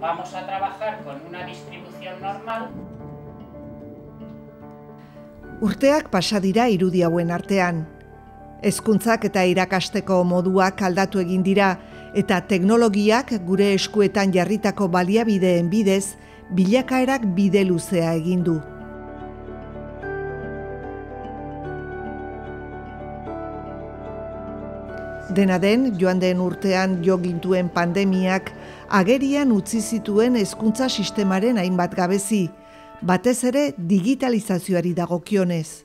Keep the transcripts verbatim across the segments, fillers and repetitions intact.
vamos a trabajar con una distribución normal. Urteak pasa dira irudi hauen artean. Hezkuntzak eta irakasteko moduak aldatu egin dira eta teknologiak gure eskuetan jarritako baliabideen bidez bilakaerak bide luzea egin du. Dena den, joan den urtean jo gintuen pandemiak agerian utzi zituen hezkuntza sistemaren hainbat gabezi, batez ere digitalizazioari dagokionez.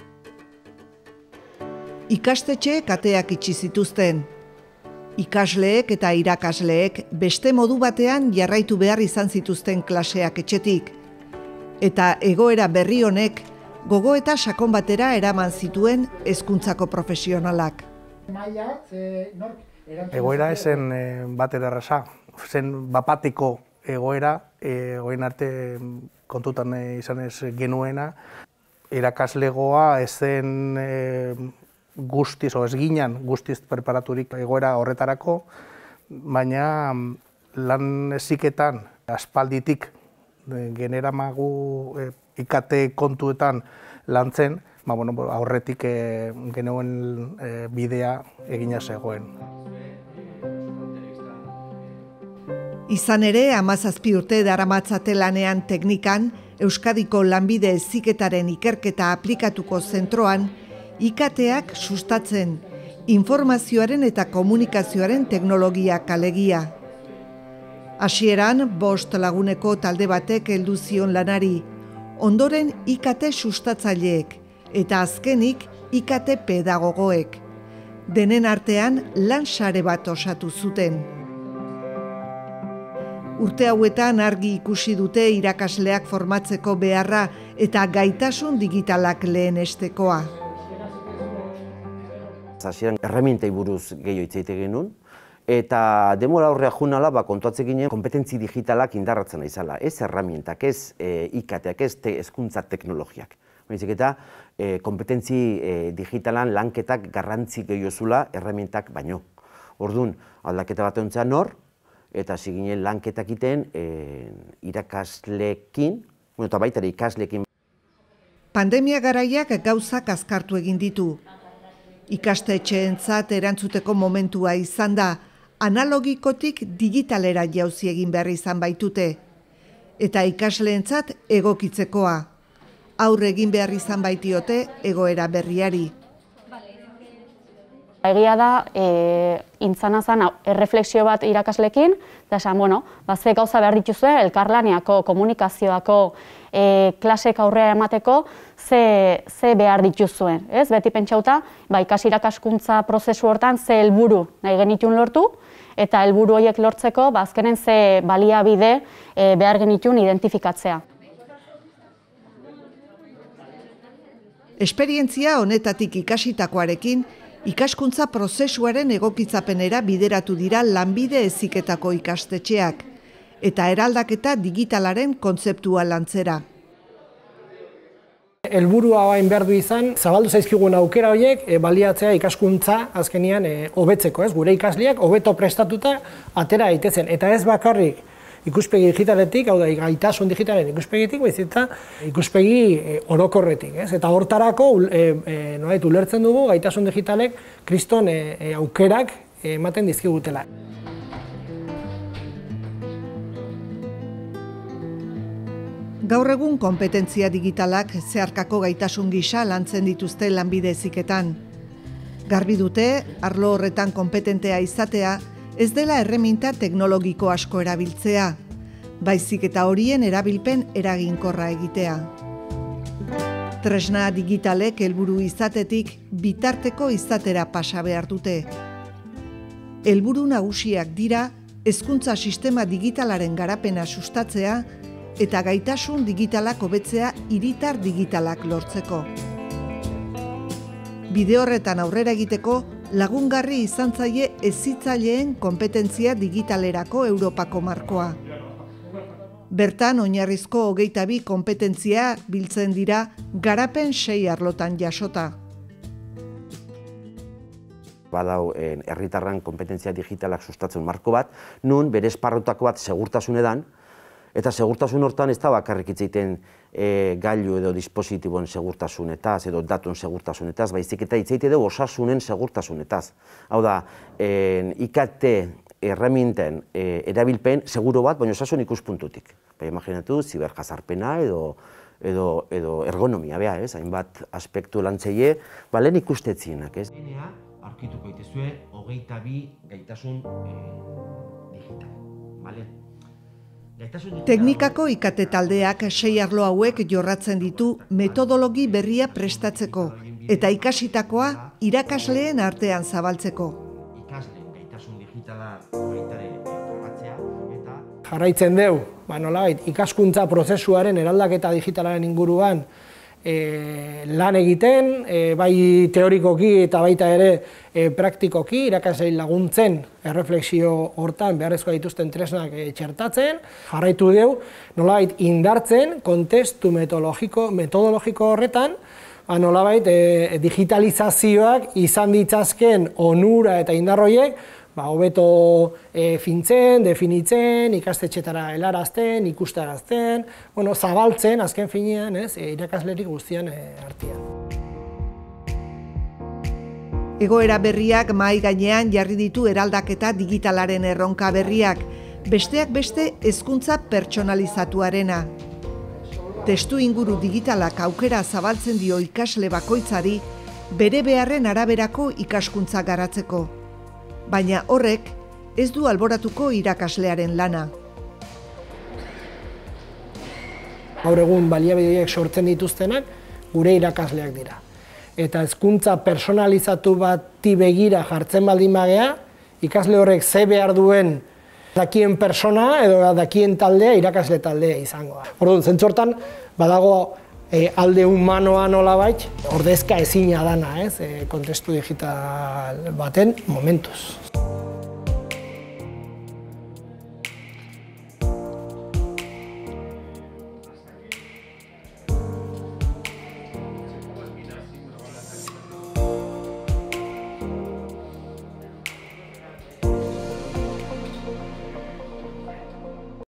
Ikastetxeek ateak itxi zituzten. Ikasleek eta irakasleek beste modu batean jarraitu behar izan zituzten klaseak etxetik. Eta egoera berri honek gogoeta sakon batera eraman zituen hezkuntzako profesionalak. Egoera esen batera erraza, zen bapatiko egoera, egoen arte kontutan izan ez genuena, irakaslegoa ezen guztiz, o ez ginen guztiz preparaturik egoera horretarako, baina lan heziketan aspalditik generamagu ikate kontuetan lantzen, ba, bueno, aurretik e, genuen e, bidea egina zegoen. Izan ere, hamazazpi urte daramatzate lanean teknikan, Euskadiko lanbide heziketaren ikerketa aplikatuko zentroan, ikateak sustatzen, informazioaren eta komunikazioaren teknologiak alegia. Hasieran, bost laguneko talde batek heldu zion lanari, ondoren ikate sustatzaileek, eta azkenik ikate pedagogoek. Denen artean lan sare bat osatu zuten. Urte hauetan argi ikusi dute irakasleak formatzeko beharra eta gaitasun digitalak lehenestekoa. Hasieran erremintei buruz gehiago hitz egiten genuen, eta demora aurrea junala ba, kontuatzen ginen kompetentzi digitalak indarratzen aizala. Ez erramintak, ez e, ikateak, ez te, hezkuntza teknologiak. Baizik eta e, kompetentzi e, digitalan lanketak garrantzi gehiozula erramintak baino. Orduan, aldaketa bat ontzea nor, eta hasi ginen lanketak iten e, irakasleekin, bueno, eta baita ere ikasleekin. Pandemia garaiak gauzak azkartu egin ditu. Ikastetxeentzat erantzuteko momentua izan da, analogikotik digitalera jauzi egin behar izan baitute. Eta ikasleentzat egokitzekoa. Aurre egin behar izan baitiote egoera berriari. Egia da, e, intzana zen erreflexio bat irakaslekin, eta esan, bueno, ba, ze gauza behar dituzue, elkarlaniako, komunikazioako, e, klasek aurrera emateko, ze, ze behar dituzuen. Ez? Beti pentsauta, ba, ikasi irakaskuntza prozesu hortan ze helburu nahi genitun lortu, eta helburu horiek lortzeko, ba, azkenen ze baliabide e, behar genitun identifikatzea. Esperientzia honetatik ikasitakoarekin, ikaskuntza prozesuaren egokitzapenera bideratu dira lanbide heziketako ikastetxeak, eta eraldaketa digitalaren kontzeptua lantzera. Helburua hain behar du izan, zabaldu zaizkigun aukera horiek e, baliatzea ikaskuntza azkenian e, hobetzeko, ez? Gure ikasleak hobeto prestatuta atera daitezen, eta ez bakarrik ikuspegi digitaletik, hau da, gaitasun digitalen ikuspegitik, baizik eta ikuspegi e, orokorretik, ez? Eta hortarako e, e, nolait, ulertzen dugu gaitasun digitalek kriston e, e, aukerak ematen dizkigutela. Gaur egun konpetentzia digitalak zeharkako gaitasun gisa lantzen dituzte lanbide heziketan. Garbi dute, arlo horretan konpetentea izatea, ez dela erreminta teknologiko asko erabiltzea, baizik eta horien erabilpen eraginkorra egitea. Tresna digitalek helburu izatetik bitarteko izatera pasa behar dute. Helburu nagusiak dira hezkuntza sistema digitalaren garapena sustatzea eta gaitasun digitalak hobetzea hiritar digitalak lortzeko. Bide horretan aurrera egiteko lagungarri izan zaie hezitzaileen konpetentzia digitalerako Europako markoa. Bertan oinarrizko hogeita bi konpetentzia biltzen dira garapen sei arlotan jasota. Badau herritarran kompetentzia digitalak sustatzen marko bat, nun bere esparrutako bat segurtasun edan, eta segurtasun hortan ez da bakarrik hitz egiten e, gailu edo dispositiboen segurtasunetaz edo datun segurtasunetaz, baizik eta hitz egite dugu osasunen segurtasunetaz. Hau da, e, I K T erreminten e, erabilpen seguro bat, baina osasun ikuspuntutik. Ba, imaginatu, ziberjazarpena edo edo, edo ergonomia, beha, ez? Hainbat aspektu lantzeie, ba, lehen ikustetzienak, ez? Enea, aurkituko itezue, hogeita bi gaitasun e, digital, bale? Teknikako I K T taldeak sei arlo hauek jorratzen ditu metodologi berria prestatzeko eta ikasitakoa irakasleen artean zabaltzeko. Ikasleen gaitasun digitala baitare probatzea eta jarraitzen deu, ba nolabait, ikaskuntza prozesuaren eraldaketa digitalaren inguruan e, lan egiten, e, bai teorikoki eta baita ere e, praktikoki, irakaslei laguntzen erreflexio hortan beharrezkoa dituzten tresnak e, txertatzen, jarraitu deu, nolabait indartzen kontestu metodologiko, metodologiko horretan, ba, nolabait e, digitalizazioak izan ditzazken onura eta indarroiek, ba, hobeto e, fintzen, definitzen, ikastetxetara helarazten, ikustarazten, bueno, zabaltzen, azken finean, ez, e, irakaslerik guztian e, artean. Egoera berriak mahai gainean jarri ditu eraldaketa digitalaren erronka berriak, besteak beste hezkuntza pertsonalizatuarena. Testu inguru digitalak aukera zabaltzen dio ikasle bakoitzari bere beharren araberako ikaskuntza garatzeko. Baina horrek ez du alboratuko irakaslearen lana. Gaur egun baliabideak sortzen dituztenak gure irakasleak dira. Eta hezkuntza personalizatu bati begira jartzen baldin bagea, ikasle horrek ze behar duen dakien persona edo dakien taldea irakasle taldea izango da. Orduan, zentzortan badago E, alde humanoa nolabait, ordezka ezina dana, ez, e, kontestu digital baten momentuz.